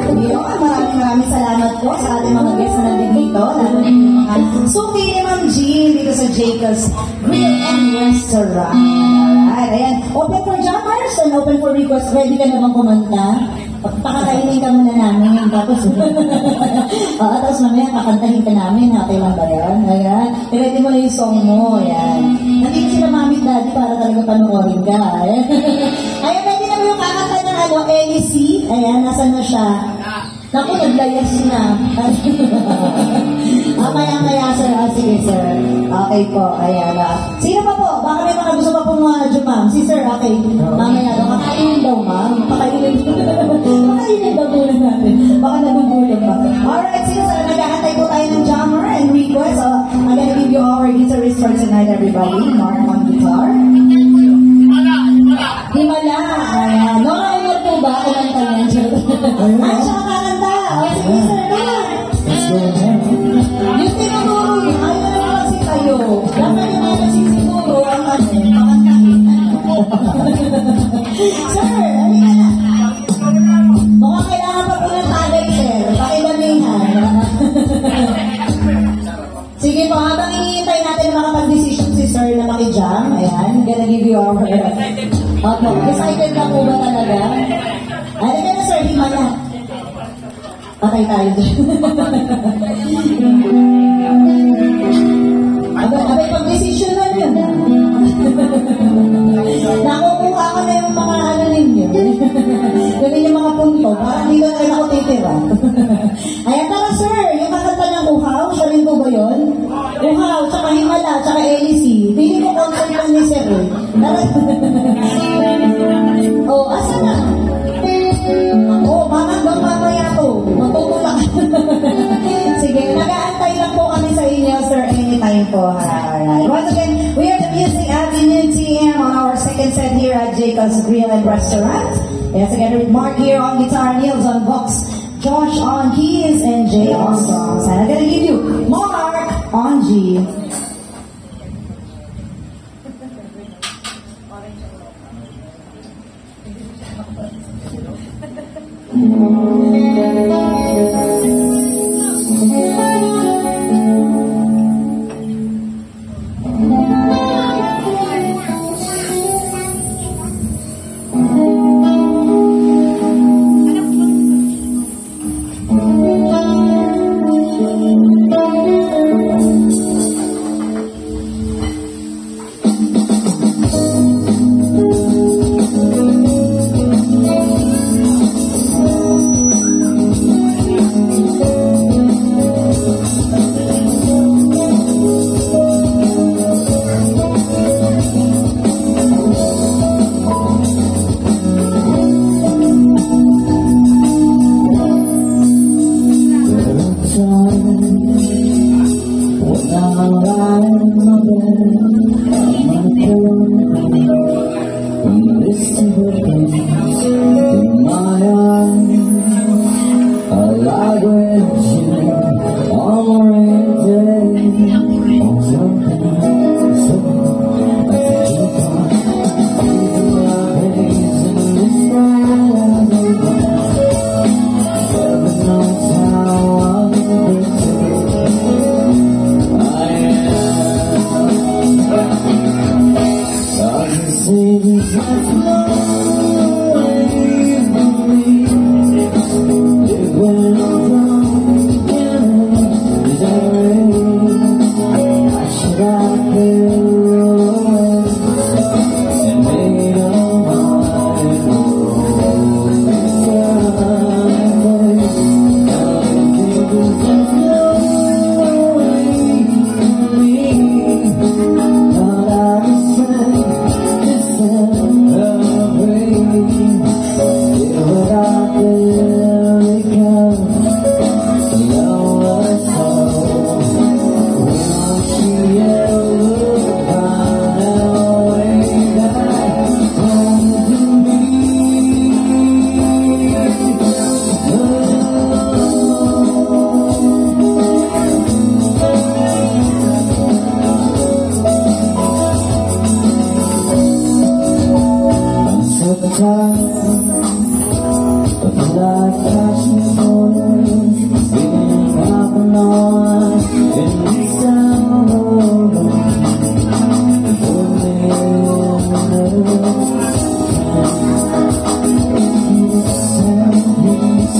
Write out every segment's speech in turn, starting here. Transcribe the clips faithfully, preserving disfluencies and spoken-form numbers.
Yun, maraming maraming salamat po sa ating mga guests na nandito, lalo na yung mga Suki ni Ma'am Jean dito sa Jacob's Grill and Restaurant. Alright, ayan. Open for jobbers and open for request. Ready ka naman kumanta? Pakakainin ka muna namin. Tapos, uh, tapos mamaya kakantahin ka namin. Okay lang ba yan? Ayan. Ready mo na yung song mo. Ayan. Nandito sila Mami Daddy para talaga panoorin ka. Ayan. Ayan, ready na mo yung kakanta ng ano, Ellie C. Ayan, nasan na siya? Naku, naglayas na. Ah, maya-maya, sir. Ah, sige, sir. Okay po. Ayan. Ah. Sino pa po? Baka may mga gusto pa pong mga uh, ma'am. Si sir, okay. Mamaya daw. Kakainin daw, ma'am. Pakainin. Pakainin daw muna natin. Baka nagugulat pa. Alright, sige, sir. Naghahantay po tayo ng jammer and request. So, I'm gonna give you our guitarist for tonight, everybody. Mark on guitar. Himala. Ayan. Nora, umar po ba? Kumanta niyan, sir. Ay, siya kakanta. Okay, sige, sir. Let's go ahead. Yung tinuturo yun, ayaw na naman kasi kayo. Dapat yung mga nasisiguro ang ano, makantahin. Sir, halika na. Mukhang kailangan pa po ng tagay, sir. Pakibamihan. Sige po, habang hihintay natin na makapag-decision si sir na makijam, ayan, gonna give you our... Opo, excited ka po ba talaga? Halika na, sir, himala. Patay tayo dyan. abay, abay, pag-decision na yun. Nakukuha ko na yung mga ano ninyo. Gawin yung mga punto. Parang dito na rin ako titira. Ayan, tara sir, yung kakanta ng Uhaw, siya rin po ba yun? Uhaw, tsaka Himala, tsaka Elise. Pili ko concert lang ni sir. Tara. Oh, asa na? Oo, mamang mamaya to. Matutulak. Sige, nag-aantay lang po kami sa inyo, sir, anytime po. Alright. Once again, we are the Music Avenue T M on our second set here at Jacob's Grill and Restaurant. Yes, again, with Mark here on guitar, Niels on box, Josh on keys, and Jay on songs. And I'm gonna give you Mark on G. When I'm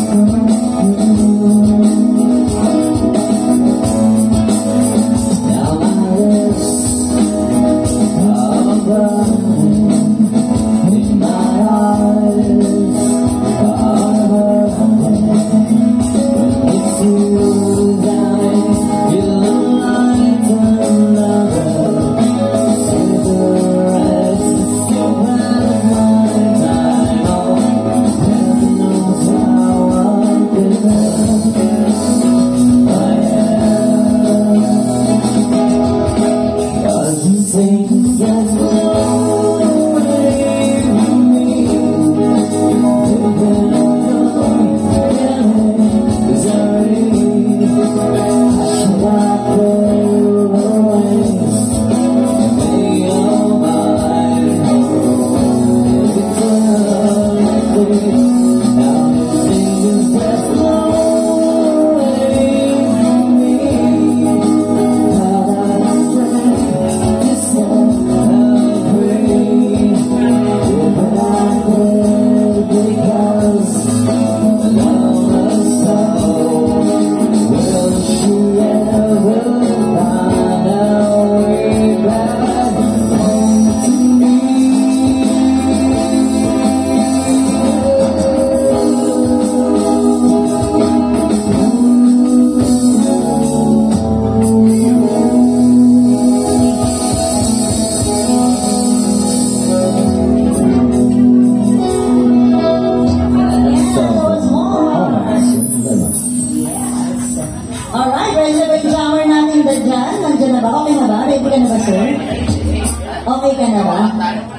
Okay ka na ba?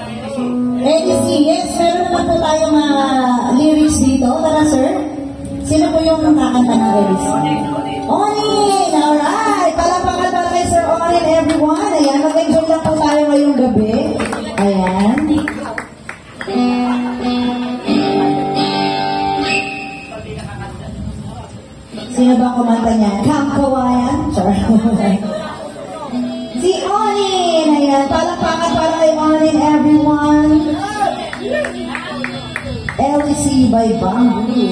Eh, yes, meron naman po tayong mga lyrics dito. Tara, sir. Sino po yung kakanta ng lyrics? Onin! Alright! Palapakan para kay Sir Onin, everyone. Ayan, mag-enjoy lang po tayo ngayong gabi. Ayan. Sino ba kumanta niya? Kamkawayan? Sure. Si Onin! Ayan, palakpakan para kay Onin, everyone. L C by Bamboo.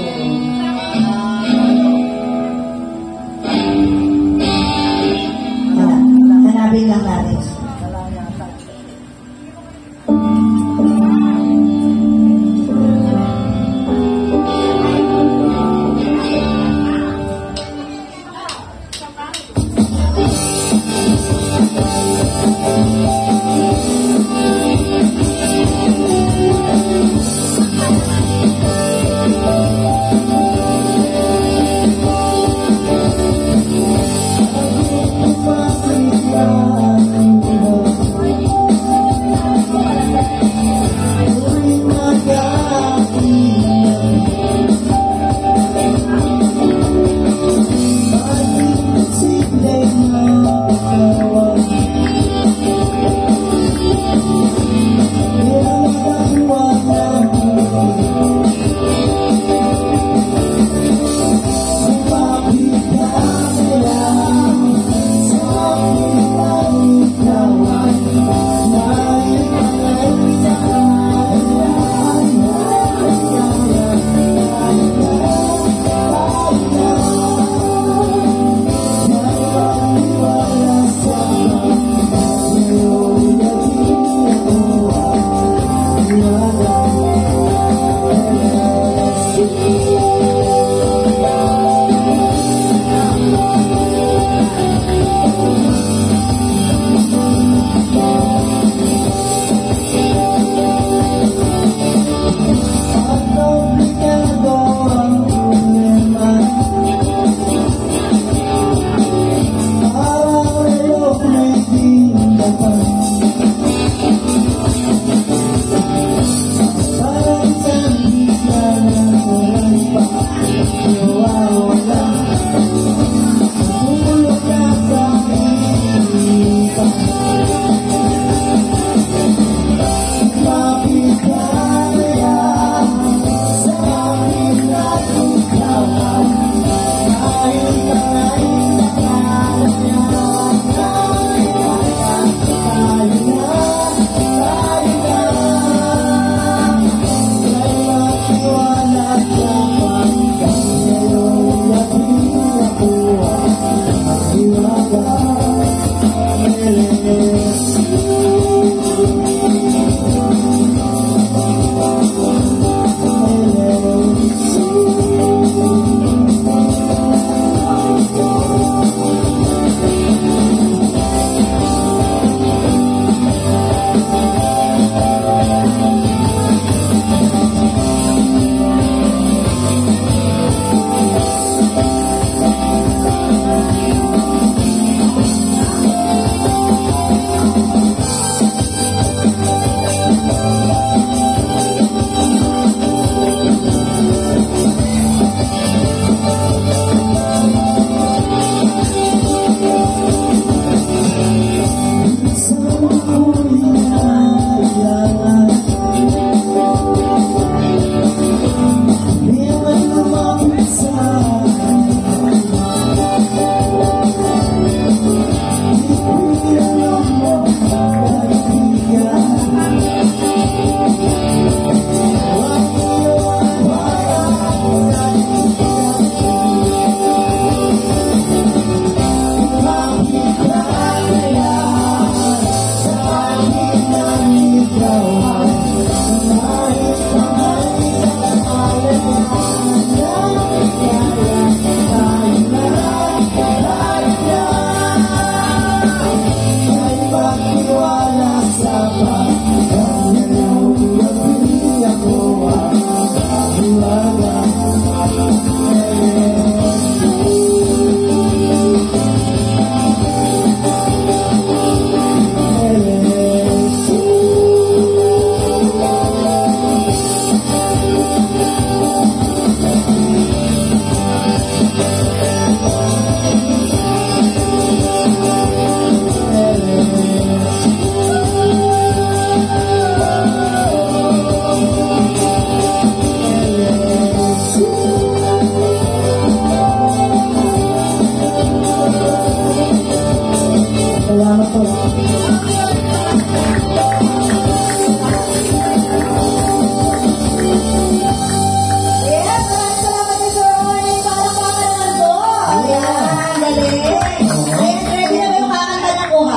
Hanapin lang natin.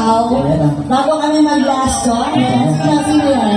ikaw, bago kami mag-last song, sino, sino yan?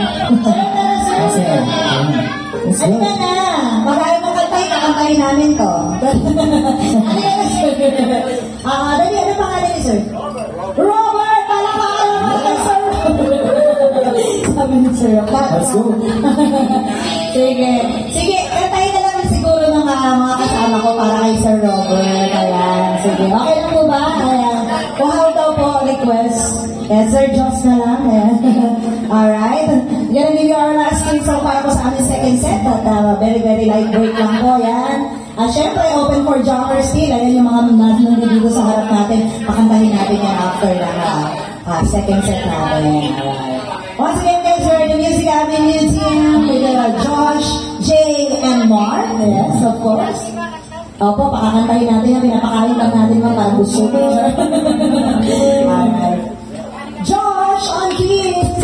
Ano na na? Baka ayaw mo kantay, kakantayin namin to. Ano yan, sir? Ah, dali, ano pangalan ni sir? Robert! Palakpakan naman ka, sir! Sabi ni sir, let's go. Sige. Sige, kantayin na lang siguro ng uh, mga kasama ko para kay Sir Robert. Ayan, sige. Okay lang po ba? Ayan. Kung how daw po request, yes, Sir Joss na lang. Ayan. Alright. Gonna give you our last king song para po sa aming second set. At uh, very, very lightweight lang po. Ayan. At syempre, open for joggers still. Ayan yung mga nandito dito sa harap natin. Pakantahin natin yan after ng uh, uh, second set natin. Alright. Once again, guys, we're at the Music Avenue Museum with uh, Josh, Jay, and Mark. Yes, of course. Opo, pakakantahin natin yan. Pinapakain lang natin mga para gusto ko. Alright. Josh, on keys!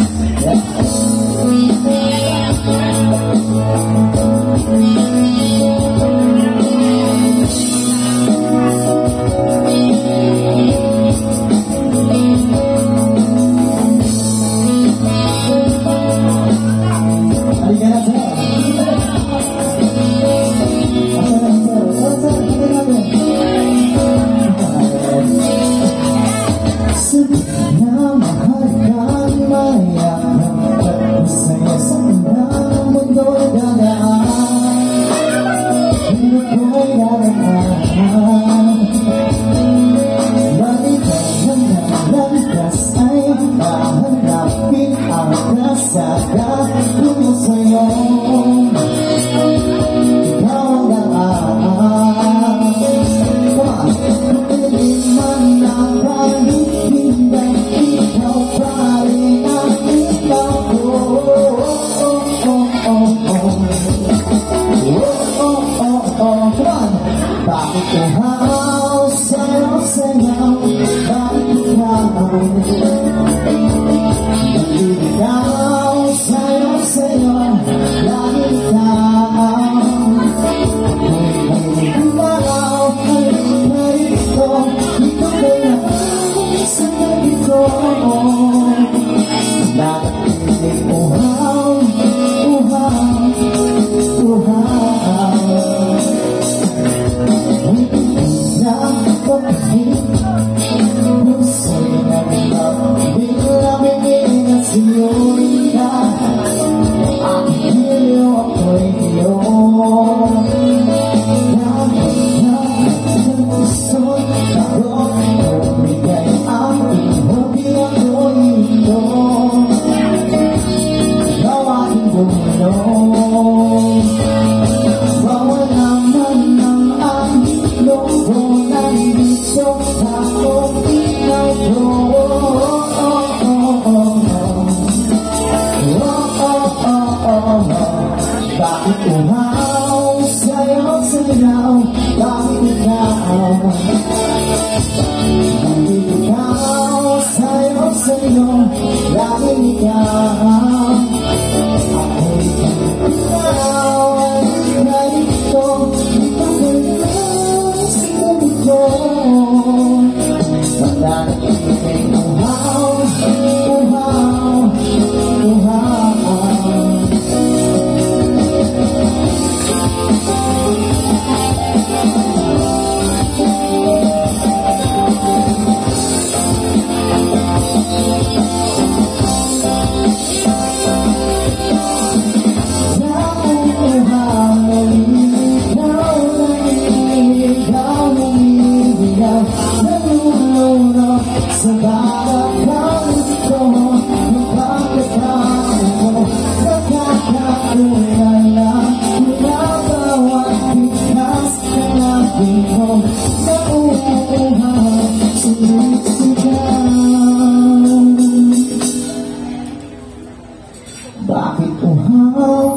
Bakit uhaw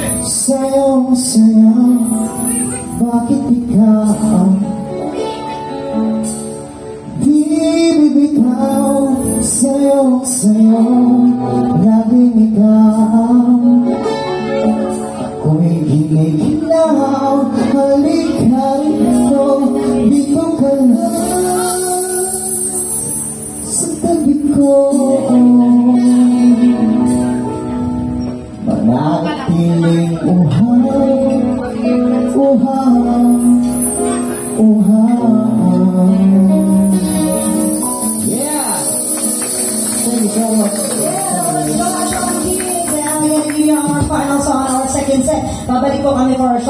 sayaw-sayaw? Bakit ikaw di bibitaw? Sayaw-sayaw, laging ikaw. Ako'y ginigilaw, halika rito, dito ka lang sa tabi ko.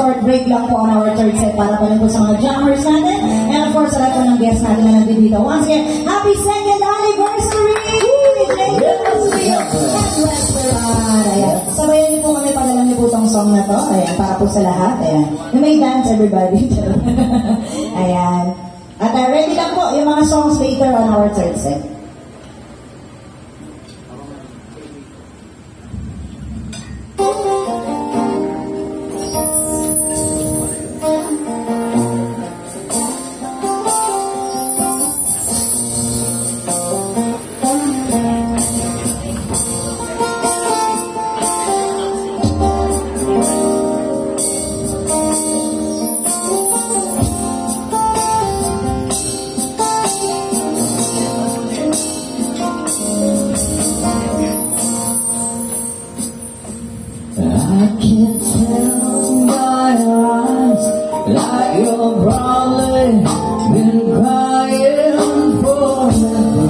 short break lang po on our third set para pa rin po sa mga jammers natin. And of course, sa lahat po ng guests natin na nandito. Once again, happy second anniversary! Ayan. Sabayan niyo po kami, padalang niyo po itong song na to. Ayan, para po sa lahat. Ayan. You may dance, everybody. Ayan. At uh, ready lang po yung mga songs later on our third set. I can tell by your eyes that you're probably been crying forever.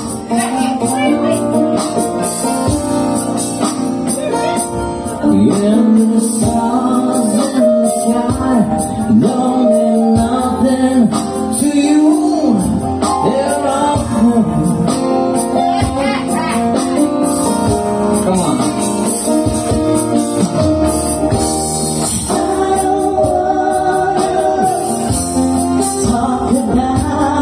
And the stars in the sky don't mean nothing to you. They're all home. Come on. Talk about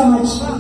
so much.